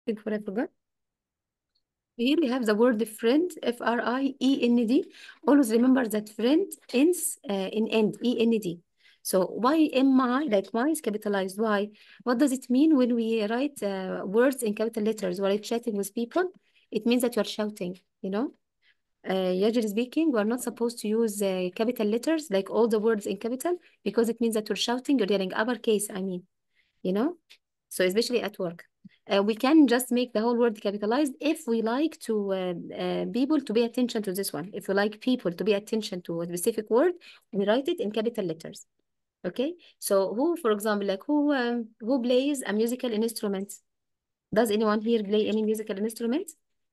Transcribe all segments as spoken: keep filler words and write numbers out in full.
Before I forgot. Here we have the word friend, F R I E N D. Always remember that friend ends uh, in end, E N D. So why am I, like why is capitalized? Why? What does it mean when we write uh, words in capital letters while chatting with people? It means that you're shouting, you know? Uh, usually speaking, we're not supposed to use uh, capital letters, like all the words in capital, because it means that you're shouting, you're yelling, uppercase, I mean, you know? So especially at work. Uh, we can just make the whole word capitalized if we like to uh, uh, people to pay attention to this one. If we like people to pay attention to a specific word, we write it in capital letters. Okay. So who, for example, like who um, who plays a musical instrument? Does anyone here play any musical instrument?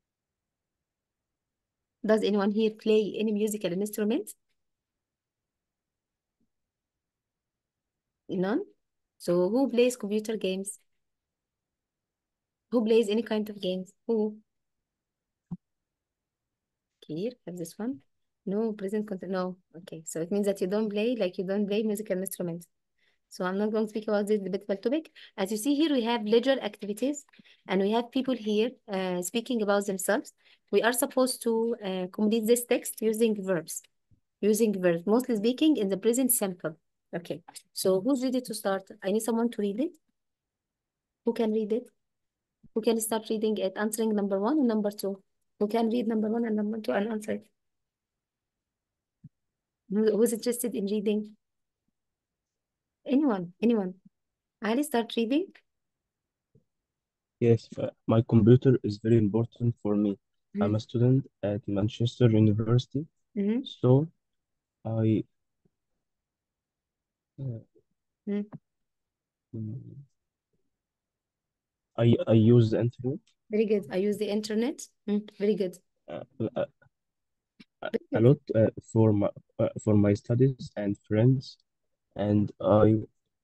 Does anyone here play any musical instrument? None. So who plays computer games? Who plays any kind of games? Who? Here, have this one. No, present content. No. Okay. So it means that you don't play, like you don't play musical instruments. So I'm not going to speak about this debatable topic. As you see here, we have leisure activities and we have people here uh, speaking about themselves. We are supposed to uh, complete this text using verbs. Using verbs, mostly speaking in the present simple. Okay. So who's ready to start? I need someone to read it. Who can read it? Who can start reading it, answering number one and number two? Who can read number one and number two and answer it? Who- Who's interested in reading? Anyone, anyone. Ali, start reading. Yes, uh, my computer is very important for me. I'm Mm-hmm. a student at Manchester University, Mm-hmm. so I uh, Mm-hmm. mm, I I use the internet Very good. I use the internet. Mm, very good. uh, a, Very a good. lot uh, for my uh, for my studies and friends, and I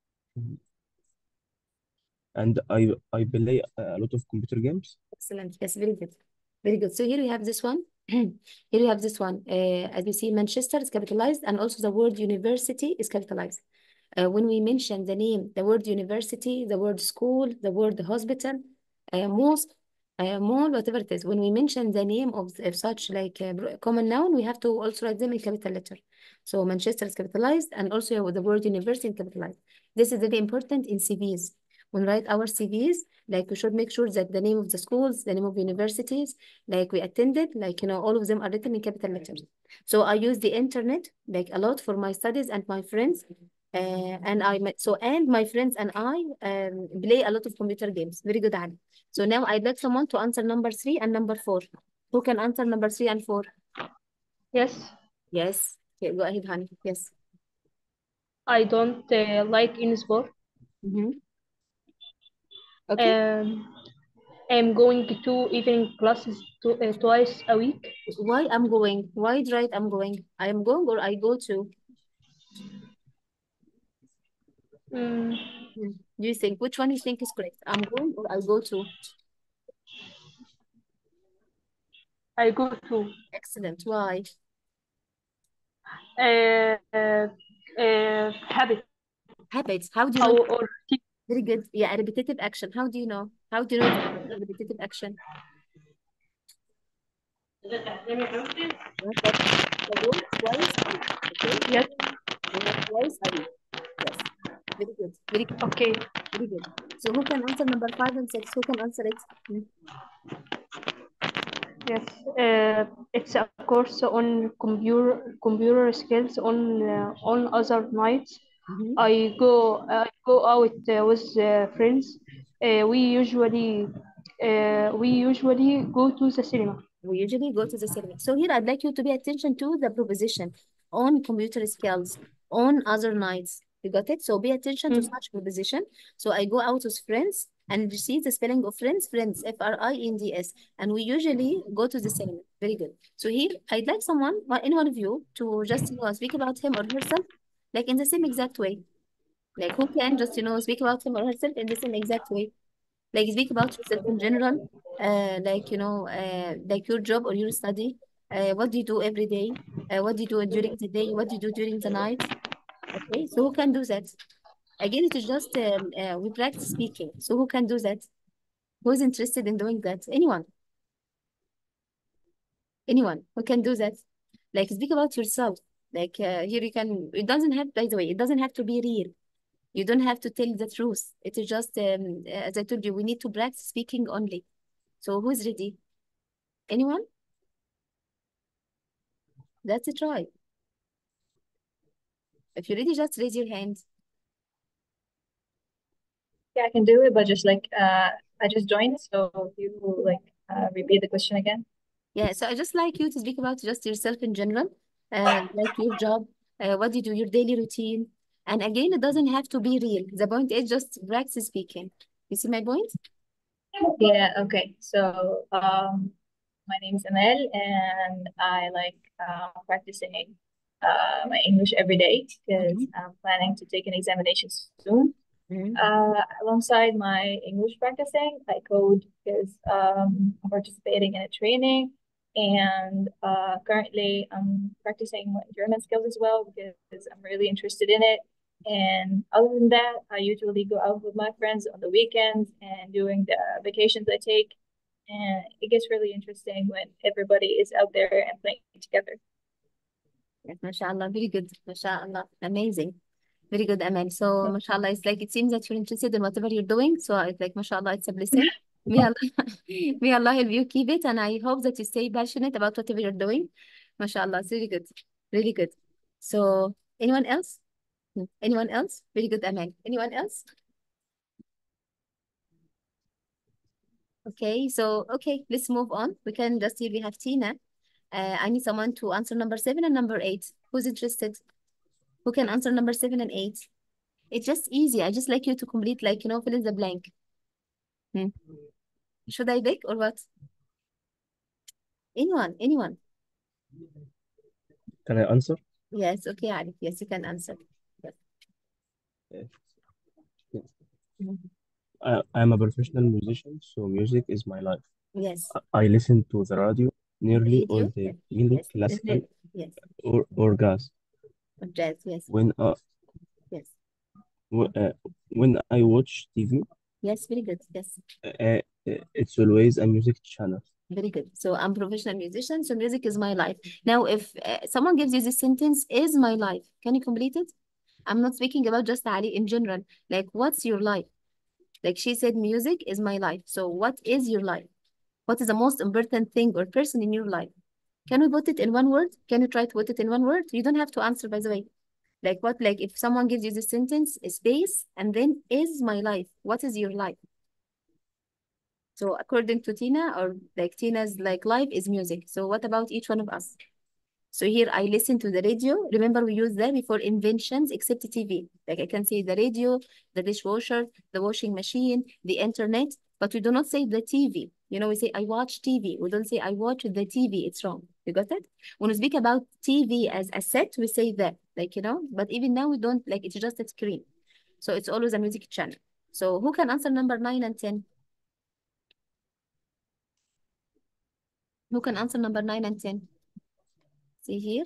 and I I play a lot of computer games. Excellent. Yes, very good. Very good. So here we have this one. Here we have this one. Uh, as you see, Manchester is capitalized, and also the word university is capitalized. Uh, when we mention the name, the word university, the word school, the word hospital, uh, mosque, uh, mall, whatever it is, when we mention the name of, of such like a br- common noun, we have to also write them in capital letter. So Manchester is capitalized, and also the word university is capitalized. This is very important in C Vs. When we write our C Vs, like we should make sure that the name of the schools, the name of universities, like we attended, like, you know, all of them are written in capital letters. So I use the internet like a lot for my studies and my friends. Uh, and I met, so and my friends and I um, play a lot of computer games. Very good, Ali. So now I'd like someone to answer number three and number four. Who can answer number three and four? Yes, Yes. Okay, go ahead, honey. Yes. I don't uh, like any sport. Mm-hmm. Okay. Um, I'm going to evening classes to, uh, twice a week. Why I'm going? Why right I'm going? I am going or I go to? Mm, Hmm. Do you think which one you think is correct? I'm going or I go to? I go to Excellent. Why? uh, uh, uh, habit Habits. How do you know? or, or Very good. Yeah, a repetitive action. How do you know? How do you know it's a repetitive action? You have to the word twice a week. Okay? yes. You have twice a week. Yes. Very good. Very good. Okay. Very good. So who can answer number five and six? Who can answer it? Hmm. Yes. Uh, it's a course on computer computer skills on uh, on other nights. Mm-hmm. I go I go out uh, with uh, friends. Uh, we usually uh, we usually go to the cinema. We usually go to the cinema. So here I'd like you to pay attention to the preposition on computer skills on other nights. You got it? So pay attention to Mm. such preposition. So I go out with friends and you see the spelling of friends, friends, F R I N D S. And we usually go to the cinema. Very good. So here I'd like someone, one- any one of you, to just, you know, speak about him or herself, like in the same exact way. Like who can just, you know, speak about him or herself in the same exact way. Like speak about yourself in general, uh, like you know, uh, like your job or your study. Uh, what do you do every day? Uh, what do you do during the day? What do you do during the night? Okay, so who can do that? Again, it is just um, uh, we practice speaking. So who can do that? Who's interested in doing that? Anyone? Anyone who can do that? Like speak about yourself. Like uh, here you can. It doesn't have. By the way, it doesn't have to be real. You don't have to tell the truth. It is just um, as I told you, we need to practice speaking only. So who's ready? Anyone? That's a try. If you're ready, just raise your hand. Yeah, I can do it, but just like uh, I just joined, so if you like uh, repeat the question again. Yeah, so I just like you to speak about just yourself in general, uh, like your job, uh, what you do, your daily routine. And again, it doesn't have to be real. The point is just practice speaking. You see my point? Yeah, okay. So um, my name is Amel, and I like uh, practicing uh, my English every day because Mhm. I'm planning to take an examination soon. Mhm. Uh, alongside my English practicing, I code because um, I'm participating in a training, and uh, currently I'm practicing my German skills as well because I'm really interested in it. And other than that, I usually go out with my friends on the weekends and during the vacations I take. And it gets really interesting when everybody is out there and playing together. Yes, mashallah, very good. Mashallah, amazing. Very good, Amal. So, mashallah, it's like it seems that you're interested in whatever you're doing. So, it's like, mashallah, it's a blessing. May Allah, may Allah help you keep it. And I hope that you stay passionate about whatever you're doing. Mashallah, it's really good. Really good. So, anyone else? Hmm. Anyone else? Very good, Amal. Anyone else? Okay, so, okay, let's move on. We can just here we have Tina. Uh, I need someone to answer number seven and number eight. Who's interested? Who can answer number seven and eight? It's just easy. I just like you to complete, like, you know, fill in the blank. Hmm. Should I pick or what? Anyone, anyone. Can I answer? Yes, okay, Arif. Yes, you can answer. Yes. Yes. Yes. Mhm. I, I'm a professional musician, so music is my life. Yes. I I listen to the radio nearly all Radio? day, Yes. mainly Yes. classical Yes. or, or jazz. Or jazz, yes. When uh, Yes. w- uh, when I watch T V, Yes, very good. Yes. uh, uh, it's always a music channel. Very good. So I'm professional musician, so music is my life. Now, if uh, someone gives you this sentence, is my life, can you complete it? I'm not speaking about just Ali in general. Like, what's your life? Like she said, music is my life. So what is your life? What is the most important thing or person in your life? Can we put it in one word? Can you try to put it in one word? You don't have to answer, by the way. Like what? Like if someone gives you the sentence, space, and then is my life. What is your life? So according to Tina, or like Tina's like life is music. So what about each one of us? So here I listen to the radio. Remember, we used that before inventions, except T V. Like I can say the radio, the dishwasher, the washing machine, the internet, but we do not say the T V. You know, we say I watch T V. We don't say I watch the T V. It's wrong. You got that? When we speak about T V as a set, we say that, like, you know, but even now we don't, like, it's just a screen. So it's always a music channel. So who can answer number nine and ten? Who can answer number nine and ten? See here.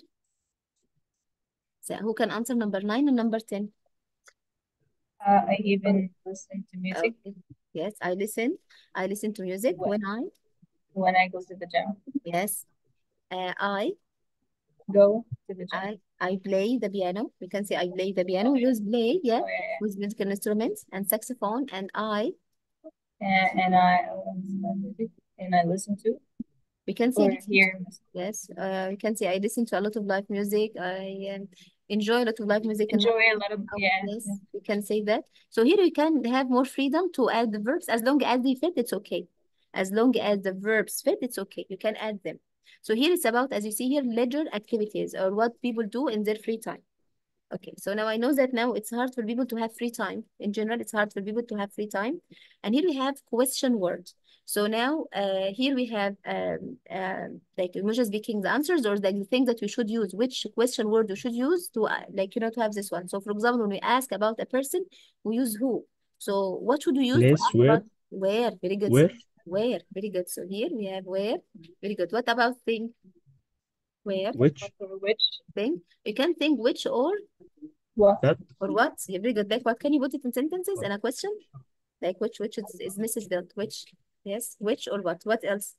So who can answer number nine and number ten? Uh, I even listen to music Okay. Yes, I listen. I listen to music when, when I, when I go to the gym. yes, uh, I, Go to the gym. I, I play the piano. We can say I play the piano. We use play, yeah, Oh, yeah, with musical instruments and saxophone. And I, yeah. And, and I listen to music and I listen to we can say or listen to, hear music. yes, uh, we can say I listen to a lot of live music. I um, enjoy a lot of live music in my Enjoy a lot of, house. yeah. Yes, yeah. we can say that. So here we can have more freedom to add the verbs as long as they fit, it's okay. As long as the verbs fit, it's okay. You can add them. So here it's about, as you see here, leisure activities or what people do in their free time. Okay, so now I know that now it's hard for people to have free time. In general, it's hard for people to have free time. And here we have question words. So now uh, here we have um, um, like Musha speaking the answers or like the thing that we should use, which question word we should use to uh, like, you know, to have this one. So for example, when we ask about a person, we use who. So what should we use to Place ask where? about where? Very good. Where? Where? Very good. So here we have where. Very good. What about thing? Where? Which? Or which? Thing. You can think which or What? That? or what? Yeah, very good. Like what can you put it in sentences Or and a question? Like which which is, is misses built? Which? Yes, which or what? What else?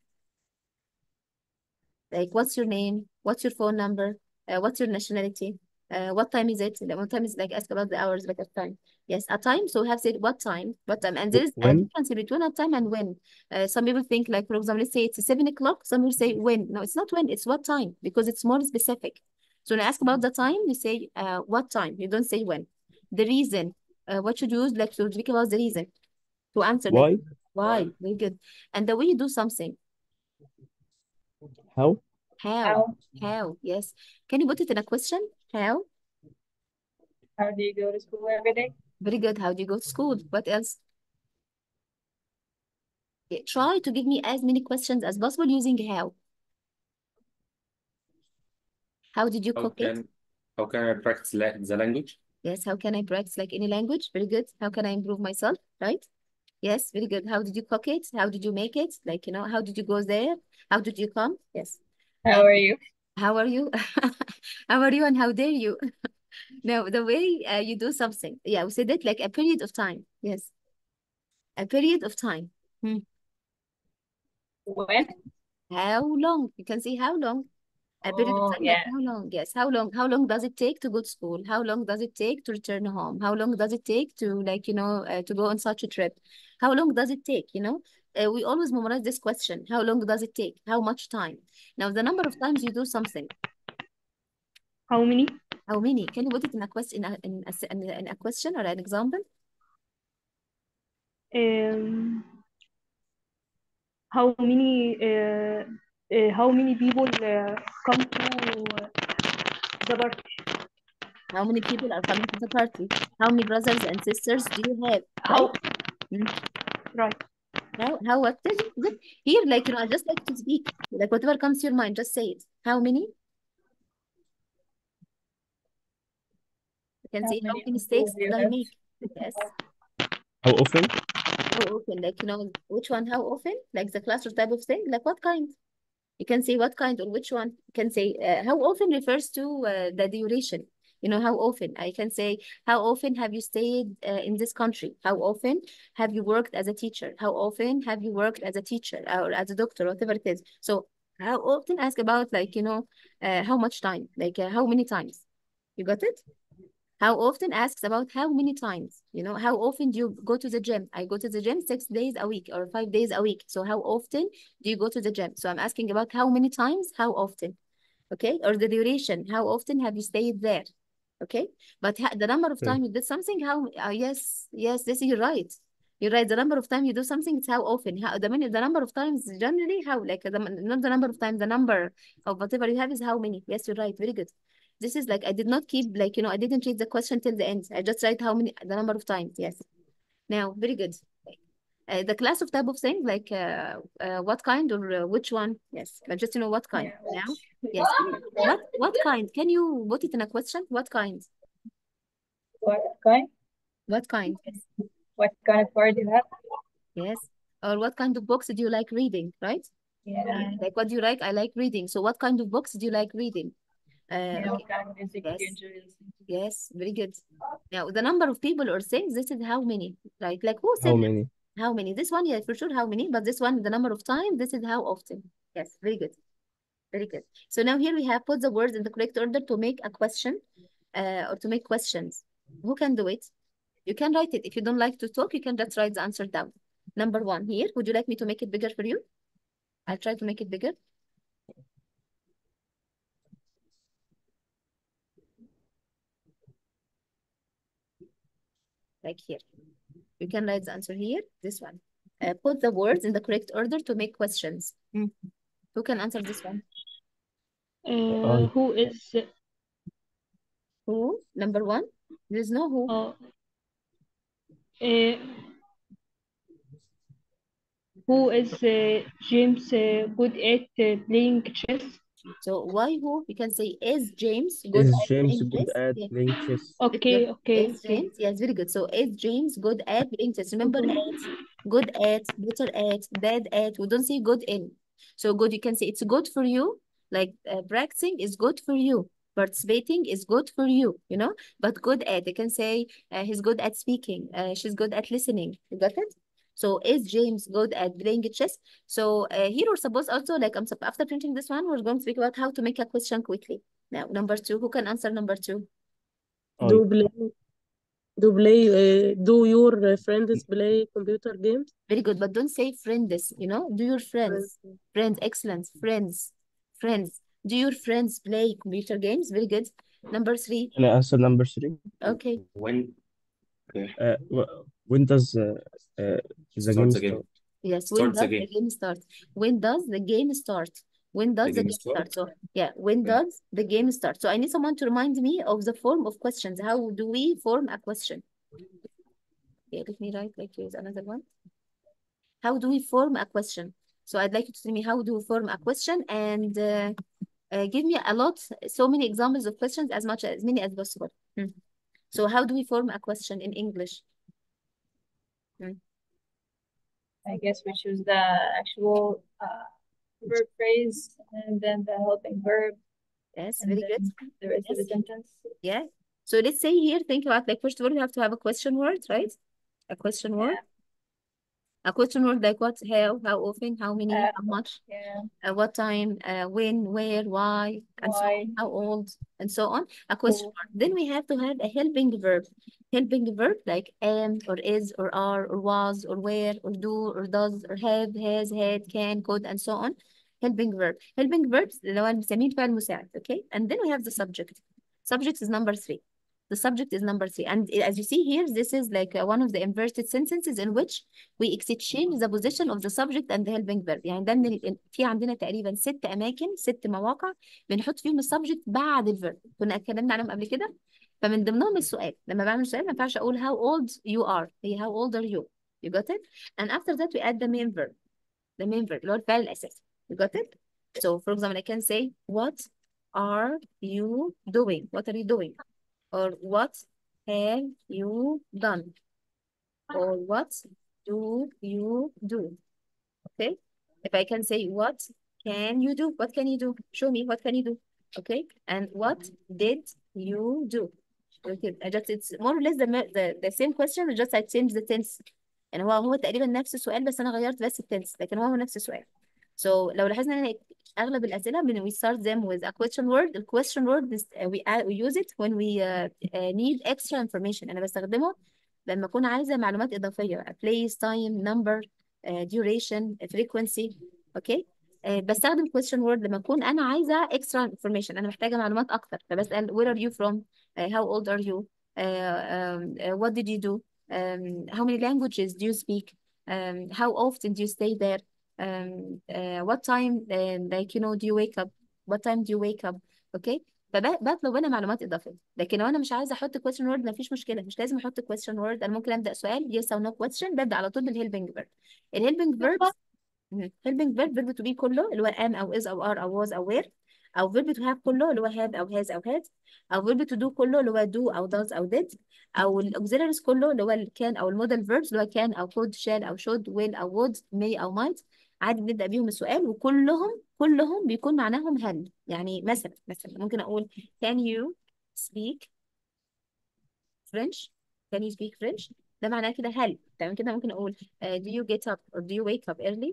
Like, what's your name? What's your phone number? Uh, what's your nationality? Uh, what time is it? Like, what time is like ask about the hours, like a time. Yes, a time. So we have said what time, what time, and there is a When? difference between a time and when. Uh, some people think like, for example, let's say it's seven o'clock. Some will say when. No, it's not when. It's what time because it's more specific. So when I ask about the time, you say uh, what time. You don't say when. The reason. Uh, what should you use like to speak about the reason to answer like Why? why? Very good. And the way you do something. How? How? How? How? Yes. Can you put it in a question? How? How do you go to school every day? Very good. How do you go to school? What else? Yeah, try to give me as many questions as possible using how. How did you How cook it? can how can I practice la the language? Yes. How can I practice like any language? Very good. How can I improve myself? Right? Yes. Very good. How did you cook it? How did you make it? Like, you know, how did you go there? How did you come? Yes. How And are you? how are you? How are you and how dare you? No, the way uh, you do something. Yeah, we said it like a period of time. Yes. A period of time. Hmm. When? How long? You can see how long. A period of Oh, time, like yeah. how long? Yes, how long? How long does it take to go to school? How long does it take to return home? How long does it take to like, you know, uh, to go on such a trip? How long does it take, you know? Uh, we always memorize this question. How long does it take? How much time? Now, the number of times you do something. How many? How many? Can you put it in a question, in a, in a, s- in a in a question or an example? Um, how many? Uh, uh, how many people uh, come to uh, the party? How many people are coming to the party? How many brothers and sisters do you have? Right? How? Hmm. Right. How, how, what? Just, just here, like, you know, I just like to speak. Like, whatever comes to your mind, just say it. How many? You can How say, how many many uncles mistakes do you did I have? make? Yes. How often? How often? Like, you know, which one, how often? Like the classroom type of thing? Like, what kind? You can say what kind or which one. You can say uh, how often refers to uh, the duration. You know, how often. I can say, how often have you stayed uh, in this country? How often have you worked as a teacher? How often have you worked as a teacher or as a doctor, whatever it is? So, how often ask about, like, you know, uh, how much time? Like, uh, how many times? You got it? How often asks about how many times, you know, how often do you go to the gym? I go to the gym six days a week or five days a week. So how often do you go to the gym? So I'm asking about how many times, how often, okay? Or the duration, how often have you stayed there? Okay, but ha the number of Okay. time you did something, how, uh, yes, yes, this you're right. You're right. The number of time you do something, it's how often. How the many, the number of times generally, how like the, not the number of times, the number of whatever you have is how many. Yes, you're right. Very good. This is like I did not keep like you know I didn't read the question till the end. I just write how many the number of times. Yes. Now, very good. Uh, the class of type of thing like uh, uh, what kind or uh, which one? Yes, but just you know what kind. Yeah. Now, yes. What what kind? Can you put it in a question? What kind? What kind? What kind? Yes. What kind of car do you have? Yes. Or what kind of books do you like reading? Right? Yeah. Like what do you like? I like reading. So what kind of books do you like reading? Uh, Yeah. okay. What kind of music do you Yes. enjoy listening to? Yes. Very good. Now the number of people or things. This is how many. Right? Like who How said many? how many? This one, yes, for sure. How many? But this one, the number of times. This is how often. Yes. Very good. Very good. So now here we have put the words in the correct order to make a question, uh, or to make questions. Who can do it? You can write it. If you don't like to talk, you can just write the answer down. Number one here. Would you like me to make it bigger for you? I'll try to make it bigger. Like here. You can write the answer here. This one. Uh, put the words in the correct order to make questions. Hmm. Who can answer this one? Uh, I. who is Who? Number one. There's no who. uh, uh, who is uh, James uh, good at uh, playing chess? So why who? You can say, is James good Is at James playing good chess? at Yeah. playing chess? Very good. Okay, okay, Is okay. James? Yes, very good. So is James good at playing chess? Remember at, good at, better at, bad at. We don't say good in. So good, you can say it's good for you. Like uh, practicing is good for you. Participating is good for you, you know? But good at, you can say uh, he's good at speaking. Uh, she's good at listening. You got it? So is James good at playing chess? So uh, here we're supposed also, like I'm sup- after printing this one, we're going to speak about how to make a question quickly. Now, number two, who can answer number two? I Do play do play uh, do your uh, friends play computer games? Very good, but don't say friends, you know? Do your friends, Friends. friends, excellent, friends, friends. Do your friends play computer games? Very good. Number three, can I answer number three? okay. When okay. Uh, wh- when does uh, uh, the Start game the game. start? Yes, when Start the does the game. game start? When does the game start? When The does the game game start? start. So, yeah, when Okay. does the game start? So, I need someone to remind me of the form of questions. How do we form a question? Okay, let me write like here's another one. How do we form a question? So, I'd like you to tell me how do we form a question and uh, uh, give me a lot, so many examples of questions, as much as many as possible. Hmm. So, how do we form a question in English? Hmm. I guess we choose the actual uh, verb phrase and then the helping verb Yes, and very good. then the rest of the Yes. sentence. Yeah. So let's say here, think about like first of all, we have to have a question word, right? A question word. Yeah. A question word like what, how, how often, how many, Uh, how much, yeah. uh, what time, uh, when, where, why, and so Why? on, how old, and so on. A question Who? word. Then we have to have a helping verb. Helping verb like am or is or are or was or where or do or does or have, has, had, can, could, and so on. Helping verb. Helping verbs اللي هو بنسميه الفعل المساعد. Okay. And then we have the subject. Subject is number three. The subject is number three. And as you see here, this is like uh, one of the inverted sentences in which we exchange the position of the subject and the helping verb. يعني ده من ال- في عندنا تقريبا ست أماكن، ست مواقع بنحط فيهم السبجكت بعد الفيرب. كنا اتكلمنا عنهم قبل كده. فمن ضمنهم السؤال. لما بعمل سؤال ما ينفعش أقول how old you are. هي how old are you. You got it? And after that we add the main verb. The main verb اللي هو الفعل الأساسي. You got it? So for example, I can say what are you doing? What are you doing? Or what have you done? Or what do you do? Okay. If I can say what can you do? What can you do? Show me what can you do? Okay. And what did you do? Okay. I just it's more or less the the, the same question, just I changed the tense. يعني هو هو تقريبا نفس السؤال بس انا غيرت بس التنس، لكن هو هو نفس السؤال. So لو لاحظنا ان اغلب الاسئله when we start them with a question word, the question word is, uh, we add, we use it when we uh, uh, need extra information. انا بستخدمه لما اكون عايزه معلومات اضافيه، place, time, number, uh, duration, frequency. اوكي. uh, بستخدم question word لما اكون انا عايزه extra information، انا محتاجه معلومات اكتر، فبسال where are you from, uh, how old are you, uh, um, uh, what did you do, um, how many languages do you speak, um, how often do you stay there, um, uh, what time, uh, like you know, do you wake up, what time do you wake up. اوكي. فبطلب انا معلومات اضافيه. لكن لو انا مش عايزه احط question word ما فيش مشكله، مش لازم احط question word. انا ممكن ابدا سؤال yes or no question، ببدا على طول بالhelping verb. الhelping verbs helping verb verb to be كله اللي هو am او is او are او was او were، او verb to have كله اللي هو have او has او had، او verb to do كله اللي هو do او does او did، او auxiliaries كله اللي هو ال can او المودال verbs اللي هو can او could shall او should will او would may او might. عادي بنبدا بيهم السؤال، وكلهم كلهم بيكون معناهم هل. يعني مثلا مثلا ممكن اقول can you speak French. can you speak French. ده معناه كده هل. تمام كده. ممكن اقول uh, do you get up or do you wake up early.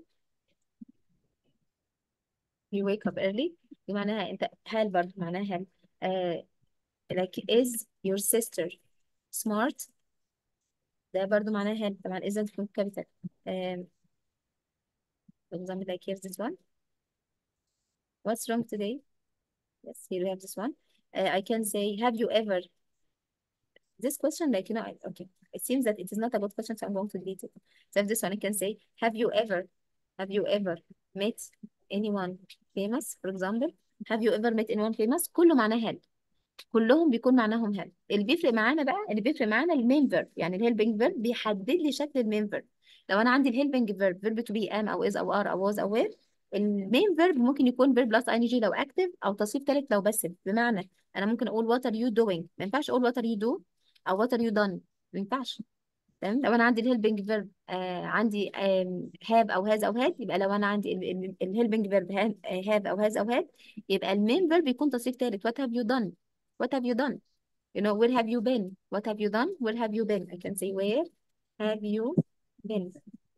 you wake up early دي معناها انت هل، برضه معناها هل. uh, like is your sister smart. ده برضه معناها هل. طبعا isn't تكون capital. um, for example like here's this one. what's wrong today. yes, here we have this one. uh, I can say have you ever. this question, like you know I, okay, it seems that it is not a good question, so I'm going to delete it. So if this one I can say have you ever have you ever met anyone famous, for example. have you ever met anyone famous كله معناه هل. كلهم بيكون معناهم هل. اللي بيفرق معانا بقى اللي بيفرق معانا المين فيرب. يعني الهيلبنج فيرب بيحدد لي شكل المين فيرب. لو انا عندي الهيلبنج فيرب فيرب تو بي ام او از او ار او واز او وير، المين فيرب ممكن يكون فيرب بلس اي ان جي لو اكتف، او تصريف ثالث لو باسف. بمعنى انا ممكن اقول وات ار يو دوينج، ما ينفعش اقول وات ار يو دو او وات ار يو دون، ما ينفعش. تمام. لو انا عندي الهيلبنج فيرب آه عندي هاف او هاز او هاد، يبقى لو انا عندي الهيلبنج فيرب هاف او هاز او هاد، يبقى المين فيرب يكون تصريف ثالث. وات هاف يو دون. What have you done? You know, where have you been? What have you done? Where have you been? I can say where have you been?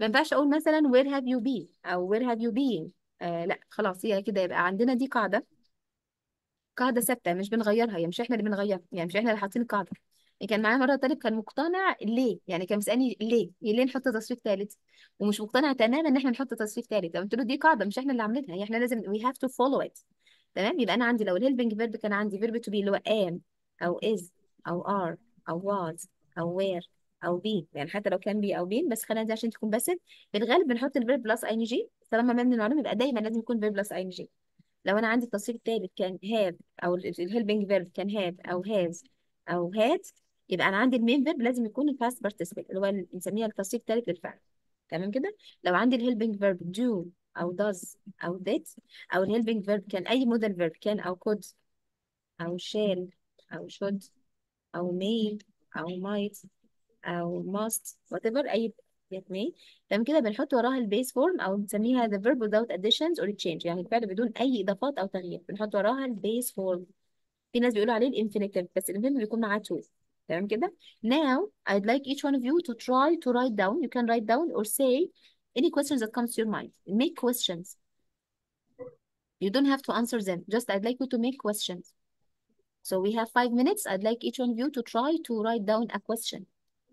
ما ينفعش اقول مثلا where have you been او where have you been. آه لا خلاص، هي كده يبقى عندنا دي قاعده، قاعده ثابته مش بنغيرها، يعني مش احنا اللي بنغيرها، يعني مش احنا اللي حاطين القاعده. يعني كان معايا مره طالب كان مقتنع ليه، يعني كان بيسالني ليه ليه نحط تصريف ثالث، ومش مقتنع تماما ان احنا نحط تصريف ثالث. قلت له دي قاعده مش احنا اللي عاملينها، هي احنا لازم we have to follow it. تمام. يبقى انا عندي لو الهيلبنج فيرب كان عندي فيرب تو بي اللي هو am او is او are او was او were او be، يعني حتى لو كان be او been، بس خلينا دي عشان تكون بس في الغالب بنحط الفيرب بلس اي ان جي طالما مبني المعلومه، يبقى دايما لازم يكون فيرب بلس اي ان جي. لو انا عندي التصريف الثالث كان have او الهيلبنج فيرب كان have او has او had، يبقى انا عندي المين فيرب لازم يكون الباست بارتيسيبل اللي هو بنسميها التصريف الثالث للفعل. تمام كده. لو عندي الهيلبنج فيرب do او does او did، او الهيلبنج فيرب كان اي مودال فيرب كان او could او shall او should او may او might او must whatever اي يت may. تمام كده بنحط وراها البيس فورم او بنسميها the verb without additions or change، يعني الفعل بدون اي اضافات او تغيير بنحط وراها البيس فورم. في ناس بيقولوا عليه الانفينيتيف، بس الانفينيتيف بيكون معاه to. تمام كده. Now I'd like each one of you to try to write down. You can write down or say any questions that comes to your mind. Make questions. You don't have to answer them. Just I'd like you to make questions. So we have five minutes. I'd like each one of you to try to write down a question.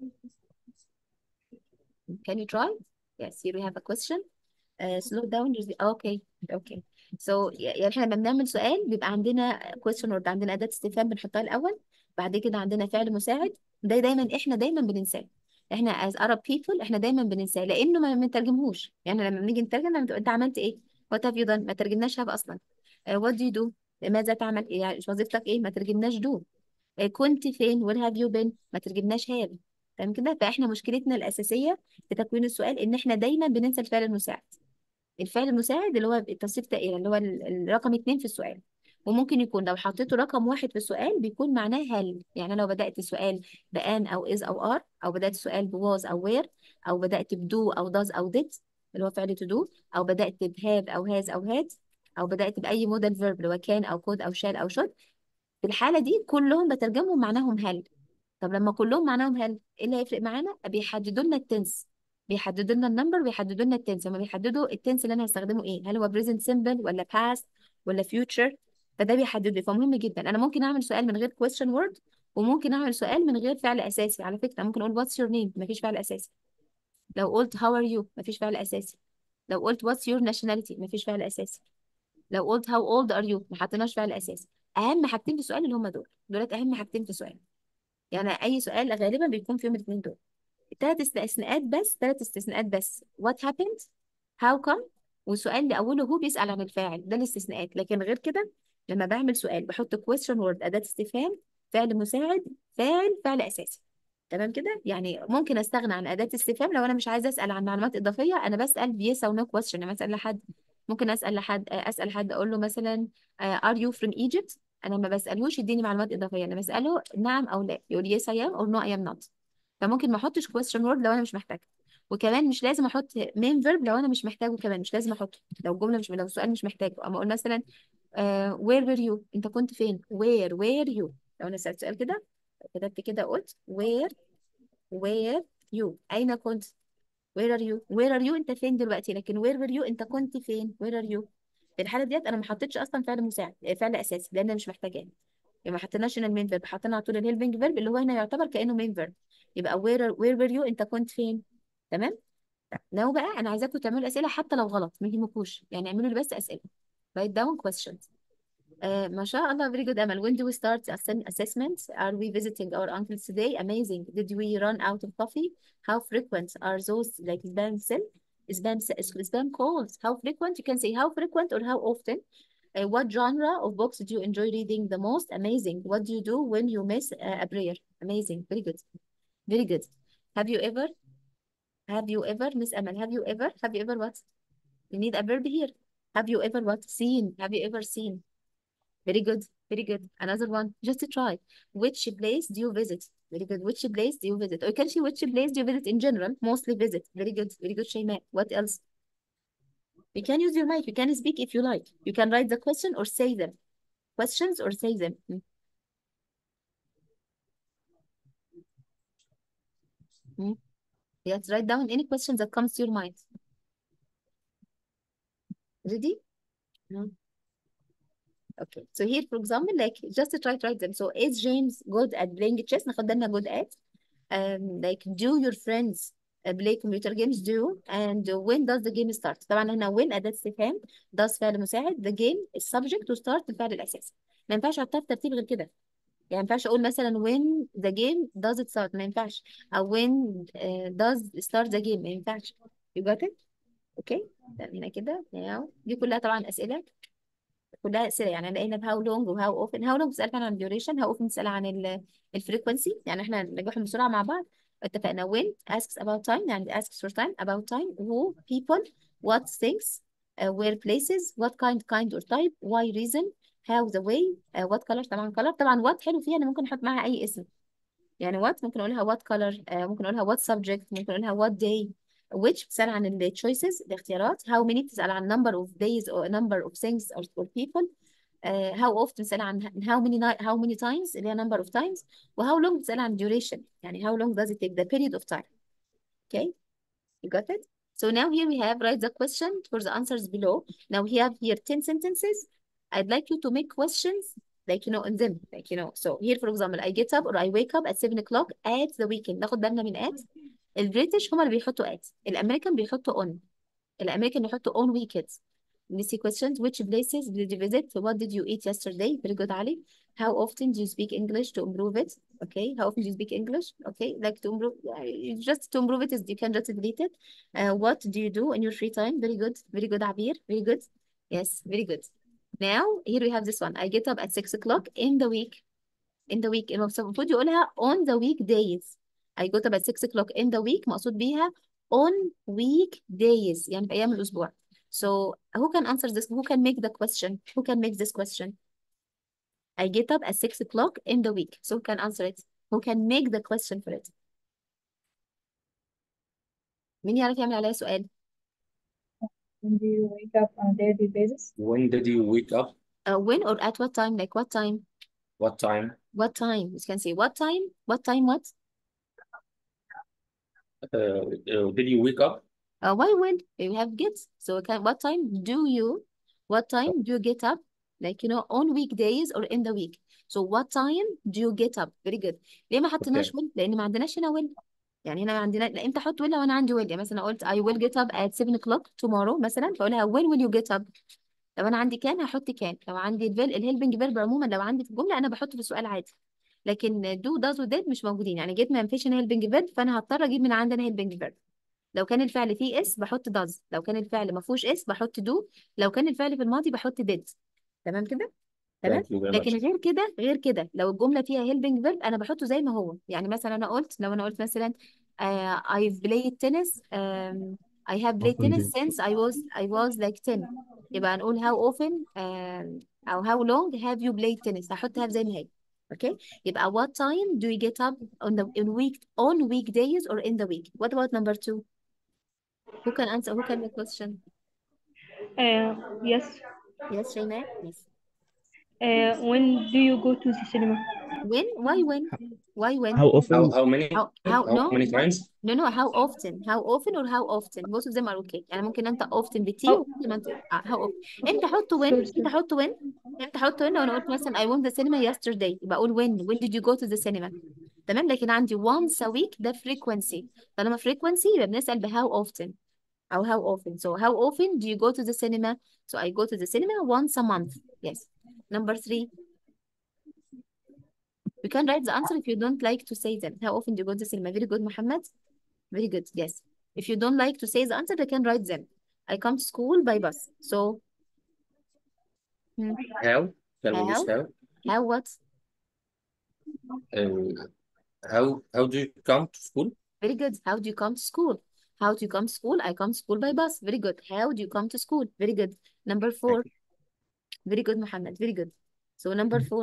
Can you try? Yes, here we have a question. Uh, slow down. Just- Okay, okay. So يعني احنا لما بنعمل سؤال بيبقى عندنا question word، عندنا أداة استفهام بنحطها الأول، بعد كده عندنا فعل مساعد. ده دايما احنا دايما بننساه، احنا as Arab people احنا دايما بننساه لأنه ما بنترجمهوش. يعني لما بنيجي نترجم لما تبقى انت عملت ايه؟ what have you done؟ ما ترجمناش have أصلا. uh, what do you do؟ ماذا تعمل؟ إيه؟ يعني وظيفتك ايه؟ ما ترجمناش do. uh, كنت فين؟ where have you been؟ ما ترجمناش have. تمام كده. فاحنا مشكلتنا الأساسية في تكوين السؤال ان احنا دايما بننسى الفعل المساعد. الفعل المساعد اللي هو التصريف التقيل اللي هو ال- الرقم اتنين في السؤال. وممكن يكون لو حطيته رقم واحد في السؤال بيكون معناه هل. يعني لو بدأت السؤال بأن أو إز أو آر، أو بدأت السؤال بواز أو وير، أو بدأت بدو أو داز أو ديد اللي هو فعل to do، أو بدأت بهاف أو هاز أو هاد، أو بدأت بأي مودال فيرب اللي هو كان أو كود أو شال أو شود، في الحالة دي كلهم بترجمهم معناهم هل. طب لما كلهم معناهم هل، ايه اللي هيفرق معانا؟ بيحددوا لنا التنس، بيحددوا لنا النمبر، بيحددوا لنا التنس. هما بيحددوا التنس اللي انا هستخدمه ايه، هل هو present simple ولا past ولا future. فده بيحدد لي، فمهم جدا. انا ممكن اعمل سؤال من غير question word، وممكن اعمل سؤال من غير فعل اساسي. على فكره ممكن اقول what's your name مفيش فعل اساسي. لو قلت how are you مفيش فعل اساسي. لو قلت what's your nationality مفيش فعل اساسي. لو قلت how old are you ما حطيناش فعل اساسي. اهم حاجتين في السؤال اللي هم دول، دولت اهم حاجتين في السؤال. يعني اي سؤال غالبا بيكون فيهم الاثنين دول. ثلاث استثناءات بس، ثلاث استثناءات بس. what happened، how come، والسؤال اللي اوله هو بيسأل عن الفاعل، ده الاستثناءات. لكن غير كده لما بعمل سؤال بحط question word أداة استفهام، فعل مساعد، فاعل، فعل اساسي. تمام كده. يعني ممكن استغنى عن أداة استفهام لو انا مش عايزه اسأل عن معلومات اضافيه، انا بسأل yes او no question. لما اسأل لحد ممكن اسأل لحد اسأل حد اقول له مثلا آه، are you from Egypt؟ انا ما بسألهوش يديني معلومات اضافيه، انا بسأله نعم او لا، يقول yes I am or no I am not. فممكن ما احطش question word لو انا مش محتاجه. وكمان مش لازم احط main verb لو انا مش محتاجه، كمان مش لازم احطه لو الجمله مش، لو السؤال مش محتاجه. اما اقول مثلا uh, where were you، انت كنت فين، where were you. لو انا سألت سؤال كده كتبت كده قلت where where you، اين كنت، where are you where are you انت فين دلوقتي، لكن where were you انت كنت فين، where are you. في الحاله ديت انا ما حطيتش اصلا فعل مساعد، فعل اساسي، لان انا مش محتاجاه. يبقى ما حطيناش هنا المين فيرب، حطينا على طول الهيلبنج فيرب اللي هو هنا يعتبر كانه مين فيرب. يبقى where where were you انت كنت فين. تمام. لو بقى انا عايزاكم تعملوا اسئله حتى لو غلط ما يهمكوش، يعني اعملوا لي بس اسئله. write down questions. آه ما شاء الله very good أمل. When do we start assen- assessments? Are we visiting our uncles today? Amazing. Did we run out of coffee? How frequent are those like spam cell? Spam ce- spam calls. How frequent? You can say how frequent or how often. Uh, what genre of books do you enjoy reading the most? Amazing. What do you do when you miss uh, a prayer? Amazing. Very good. Very good. Have you ever, have you ever, Miss Amal, have you ever, have you ever what? You need a verb here. Have you ever what? Seen. Have you ever seen? Very good. Very good. Another one. Just to try. Which place do you visit? Very good. Which place do you visit? Or you can say which place do you visit in general? Mostly visit. Very good. Very good, Shayma. What else? You can use your mic. You can speak if you like. You can write the question or say them. Questions or say them. Hmm. Hmm. Yes, write down any question that comes to your mind. Ready? No. Okay. So here, for example, like just try to write them. So is James good at playing chess? ناخد بالنا good at. Um, like do your friends uh, play computer games? Do. And when does the game start? طبعا هنا when أداة استفهام does فعل مساعد the game is subject to start الفعل الأساسي. ما ينفعش أحطها في ترتيب غير كده. يعني ما ينفعش أقول مثلا when the game does it start ما ينفعش. أو when uh, does start the game ما ينفعش. You got it? Okay. تمام هنا كده. Now دي كلها طبعا أسئلة كلها اسئله يعني لقينا بهاو لونج وهاو اوفن. هاو لونج بتسال عن الديوريشن، هاو اوفن بتسال عن الفريكونسي، يعني احنا نجاحهم بسرعه مع بعض. اتفقنا when asks about time يعني asks for time about time who people what things uh, where places what kind kind or type why reason how the way uh, what color. طبعا color طبعا what حلو فيها انا ممكن احط معاها اي اسم يعني what ممكن اقولها what color uh, ممكن اقولها what subject ممكن اقولها what day which بتسأل عن ال choices الاختيارات how many بتسأل عن number of days or number of things or, or people uh, how often بتسأل عن how many ni- how many times اللي هي number of times و how long بتسأل عن duration يعني how long does it take the period of time. Okay, you got it? So now here we have write the question for the answers below. Now we have here ten sentences. I'd like you to make questions like you know in them like you know. So here for example I get up or I wake up at seven o'clock at the weekend. ناخد بالنا من at. البريتش هما اللي بيحطوا at. الامريكان بيحطوا on. الامريكان بيحطوا on weekends. Missy questions. Which places did you visit? What did you eat yesterday? Very good, Ali. How often do you speak English to improve it? Okay. How often do you speak English? Okay. Like to improve, uh, you- just to improve it is you can just delete it. Uh, what do you do in your free time? Very good. Very good, Abir. Very good. Yes, very good. Now, here we have this one. I get up at six o'clock in the week. In the week. المفروض يقولها on the weekdays. I got up at six o'clock in the week مقصود بيها on weekdays يعني في أيام الأسبوع. So who can answer this? Who can make the question? Who can make this question? I get up at six o'clock in the week. So who can answer it? Who can make the question for it? مين يعرف يعمل عليها سؤال؟ When do you wake up on a daily basis? When did you wake up? Uh, when or at what time? Like what time? What time? What time? You can say what time? What time what? Uh, uh, did you wake up? Uh, why when? You have gets. So can, what time do you, what time do you get up? Like, you know, on weekdays or in the week. So what time do you get up? Very good. ليه ما حطيناش Okay. will؟ لأن ما عندناش هنا will. يعني هنا ما عندنا لا امتى احط will لو انا عندي will. يعني مثلا قلت I will get up at seven o'clock tomorrow مثلا فاقولها when will you get up؟ لو انا عندي كان هحط كان. لو عندي الفيل الهيلبنج فيرب عموما لو عندي في الجملة انا بحطه في السؤال عادي. لكن do does و did مش موجودين. يعني جيت ما فيش هنا هيلبنج فيرب فانا هضطر اجيب من عندنا هيلبنج فيرب. لو كان الفعل فيه اس بحط does. لو كان الفعل ما فيهوش اس بحط do. لو كان الفعل في الماضي بحط did. تمام كده؟ تمام. Thank you very لكن much. غير كده غير كده لو الجمله فيها helping verb انا بحطه زي ما هو. يعني مثلا انا قلت لو انا قلت مثلا uh, I've played tennis um, I have played often tennis do since I was I was like ten. يبقى هنقول how often um, أو how long have you played tennis. هحط have زي ما هي. Okay. يبقى what time do you get up on the in week on weekdays or in the week. What about number two? Who can answer? Who can make question? Uh, yes. Yes, Shayma. Yes. Uh, when do you go to the cinema? When? Why when? Why when? how How often how many How how how no many no times? no no how often how often or how often both of them are okay. يعني ممكن انت often بتي Oh, وممكن انت آه، how often. انت حط when sorry, انت sorry. حط when انت حط when. لو انا قلت مثلا I went the cinema yesterday يبقى اقول when when did you go to the cinema. تمام. لكن عندي once a week ده frequency. طالما frequency يبقى بنسأل ب how often او how often. So how often do you go to the cinema? So I go to the cinema once a month. Yes. Number three. You can write the answer if you don't like to say them. How often do you go to the cinema? Very good, Muhammad. Very good. Yes. If you don't like to say the answer, they can write them. I come to school by bus. So, hmm, How? Can we use how? how? How what? Um, how how do you come to school? Very good. How do you come to school? How do you come to school? I come to school by bus. Very good. How do you come to school? Very good. Number four. Thank you. Very good, Muhammad. Very good. So number four.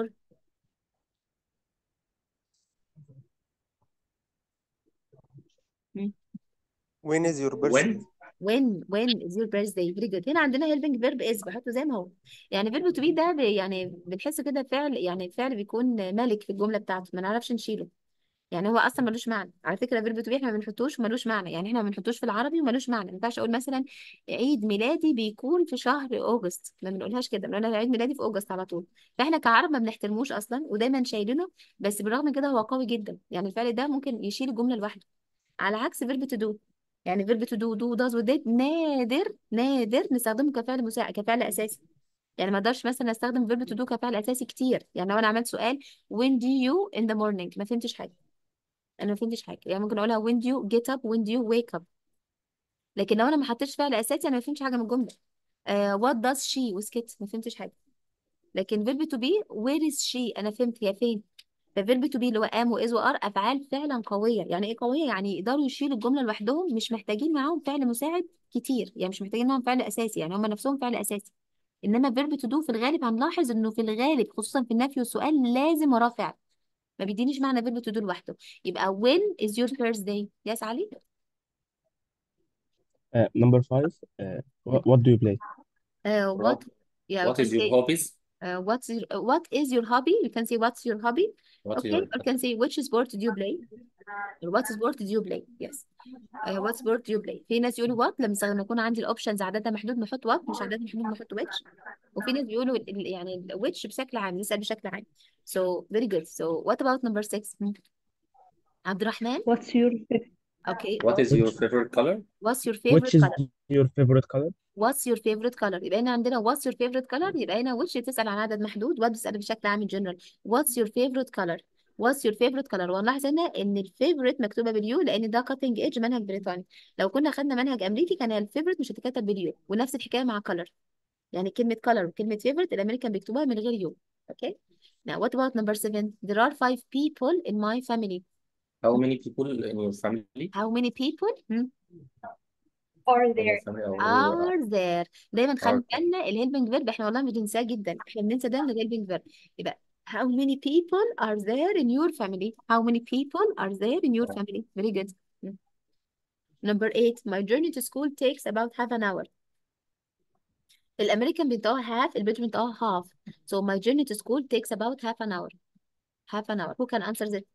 Hmm. When is your birthday? When? When when is your birthday? Very good. هنا عندنا helping verb is بحطه زي ما هو. يعني verb to be ده ب- يعني بنحس كده فعل يعني فعل بيكون ملك في الجملة بتاعته ما نعرفش نشيله. يعني هو اصلا ملوش معنى على فكره. فيرب تو بي احنا ما بنحطوش وملوش معنى، يعني احنا ما بنحطوش في العربي وملوش معنى. ما ينفعش اقول مثلا عيد ميلادي بيكون في شهر اوجست، ما بنقولهاش كده، بنقول عيد ميلادي في اوجست على طول. فاحنا كعرب ما بنحترموش اصلا ودايما شايلينه. بس بالرغم من كده هو قوي جدا، يعني الفعل ده ممكن يشيل الجمله لوحده، على عكس فيرب تو دو. يعني فيرب تو دو دو داز وديت نادر نادر نستخدمه كفعل مساعد كفعل اساسي. يعني ما اقدرش مثلا استخدم فيرب تو دو كفعل اساسي كتير. يعني لو انا عملت سؤال when do you in the morning ما فهمتش حاجه، انا ما فهمتش حاجه. يعني ممكن اقولها when do you get up when do you wake up. لكن لو انا ما حطيتش فعل اساسي انا ما فهمتش حاجه من الجمله. uh, what does she وسكت ما فهمتش حاجه. لكن فيرب تو بي where is she انا فهمت هي فين. ففيرب تو بي اللي هو ام واز وار افعال فعلا قويه. يعني ايه قويه؟ يعني يقدروا يشيلوا الجمله لوحدهم، مش محتاجين معاهم فعل مساعد كتير، يعني مش محتاجين معاهم فعل اساسي، يعني هم نفسهم فعل اساسي. انما فيرب تو دو في الغالب هنلاحظ انه في الغالب خصوصا في النفي والسؤال لازم وراه فعل، ما بيدينيش معنى فيرب تو دو لوحده. يبقى when is your birthday؟ يس علي. Uh, number five. Uh, what, what do you play? Uh, what? Rob, Yeah, we what can is your say hobbies? uh, what's your, uh, what is your hobby? You can say what's your hobby. What is Okay, your or can say which sport do you play? Or what sport do you play? Yes. Uh, what sport do you play? في ناس يقولوا what لما يستخدم- لما يكون عندي الاوبشنز عددها محدود نحط what، مش عددها محدود نحط which. وفي ناس بيقولوا ال- ال- يعني ال- which بشكل عام، نسأل بشكل عام. So very good. So what about number six? Hmm. عبد الرحمن. What's your Okay. what is Oh, your Which favorite color? what's your which favorite is color? your favorite color? What's your favorite color؟ يبقى هنا عندنا what's your favorite color، يبقى هنا which تسأل عن عدد محدود، what بتسأل بشكل عام in general. What's your favorite color؟ What's your favorite color؟ ونلاحظ هنا ان الفيفوريت مكتوبه باليو لان ده cutting edge منهج بريطاني. لو كنا خدنا منهج امريكي كان الفيفوريت مش هتتكتب باليو، ونفس الحكايه مع color. يعني كلمه color وكلمه favorite الامريكان بيكتبوها من غير يو. اوكي. Now what about number seven? There are five people in my family. How many people in your family? How many people? Hmm? Are In your there. family أو are there. دايما خلي are there. بالنا الهيلبنج فيرب احنا والله بننساه جدا، احنا بننسى دايما الهيلبنج فيرب. يبقى how many people are there in your family? How many people are there in your family? Very good. Mm. Number eight. My journey to school takes about half an hour. الامريكان بينطقوها half، البريتش بينطقوها half. So my journey to school takes about half an hour. Half an hour. Who can answer this?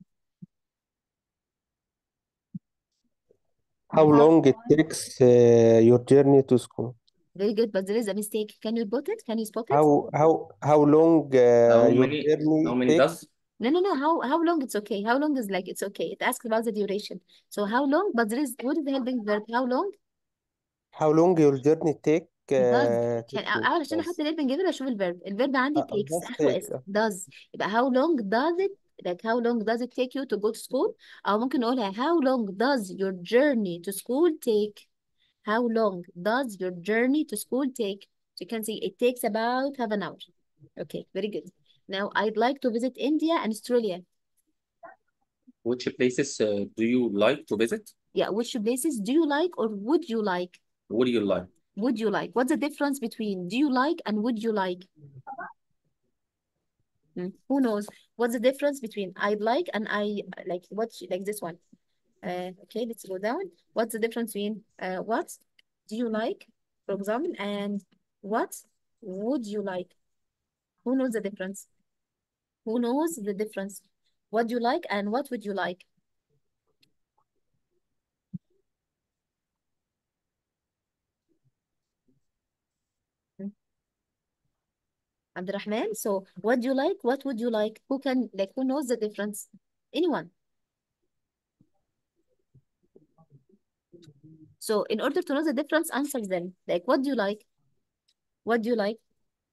How Mm. long it takes uh, your journey to school? Very good, but there is a mistake. Can you spot it? Can you spot it? How how how long uh, How your many journey how many takes? does? No, no, no. How how long? It's okay. How long is like it's okay. It asks about the duration. So how long? But there is what is the helping verb? How long? How long your journey take does. uh, to عشان school? أول عشان احط Does. الهيلبنج فيرب اشوف الفيرب. الفيرب عندي Uh, takes does اخره take. اس uh, does. يبقى how long does it like how long does it take you to go to school؟ او ممكن نقولها how long does your journey to school take؟ How long does your journey to school take? So you can see it takes about half an hour. Okay, very good. Now I'd like to visit India and Australia. Which places uh, do you like to visit? Yeah, which places do you like or would you like? What do you like? Would you like? What's the difference between do you like and would you like? Hmm, who knows? What's the difference between I'd like and I like what like this one? Uh, okay, let's go down. What's the difference between uh, what do you like, for example, and what would you like? Who knows the difference? Who knows the difference? What do you like and what would you like? Hmm, Abdurrahman, so what do you like? What would you like? Who can like who knows the difference? Anyone? So in order to know the difference, answer them. Like what do you like? What do you like?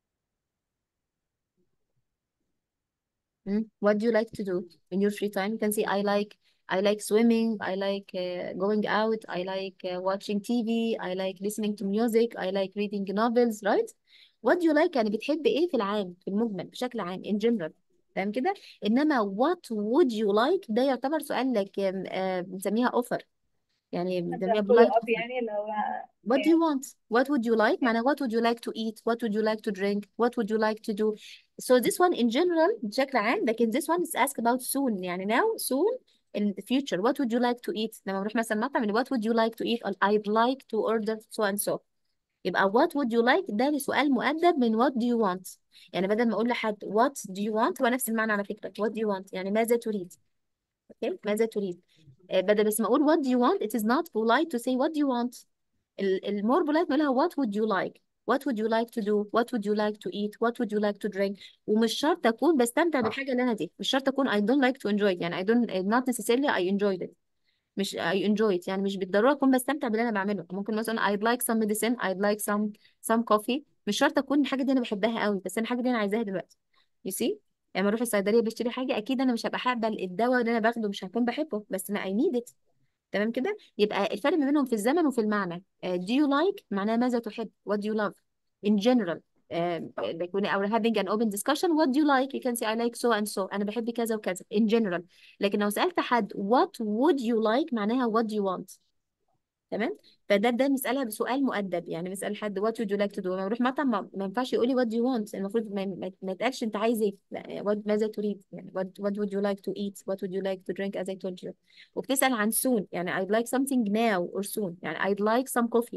Hmm? What do you like to do in your free time? You can say I like I like swimming, I like uh, going out, I like uh, watching T V, I like listening to music, I like reading novels, right? What do you like يعني بتحب ايه في العام في المجمل بشكل عام in general. فاهم كده؟ انما what would you like ده يعتبر سؤال لك آه، بنسميها offer، يعني ده بنسميها follow polite up offer. يعني اللي هو What do you يعني want? What would you like? معناها what would you like to eat? What would you like to drink? What would you like to do? So this one in general بشكل عام، لكن this one is asked about soon يعني now soon in the future. What would you like to eat؟ لما بنروح مثلا مطعم يعني what would you like to eat? Or I'd like to order so and so. يبقى what would you like ده سؤال مؤدب من what do you want. يعني بدل ما اقول لحد what do you want هو نفس المعنى على فكرة. What do you want يعني ماذا تريد؟ اوكي، ماذا تريد؟ آه، بدل بس ما اقول what do you want it is not polite to say what do you want. المور polite نقولها what would you like what would you like to do what would you like to eat what would you like to drink. ومش شرط اكون بستمتع بالحاجه اللي انا دي، مش شرط اكون I don't like to enjoy it، يعني I don't not necessarily I enjoyed it، مش I enjoy it، يعني مش بالضروره اكون بستمتع باللي انا بعمله. ممكن مثلا I'd like some medicine I'd like some some coffee، مش شرط اكون الحاجه دي انا بحبها قوي، بس انا الحاجه دي انا عايزاها دلوقتي. you see، لما اروح الصيدليه بشتري حاجه اكيد انا مش هبقى حابه الدواء اللي انا باخده، مش هكون بحبه، بس انا I need it. تمام كده، يبقى الفرق ما بينهم في الزمن وفي المعنى. uh, do you like معناها ماذا تحب. what do you love in general. uh, like when we're having an open discussion what do you like you can say I like so and so، أنا بحب كذا وكذا in general. لكن لو سألت حد what would you like معناها what do you want. تمام، فده ده نسألها بسؤال مؤدب، يعني نسأل حد what would you like to do. لما يروح مطعم ما ما ينفعش يقولي what do you want، المفروض ما, ما, ما يتقالش انت عايز ايه، لا what ماذا تريد، يعني what, what would you like to eat what would you like to drink as I told you. وبتسأل عن soon، يعني I'd like something now or soon، يعني I'd like some coffee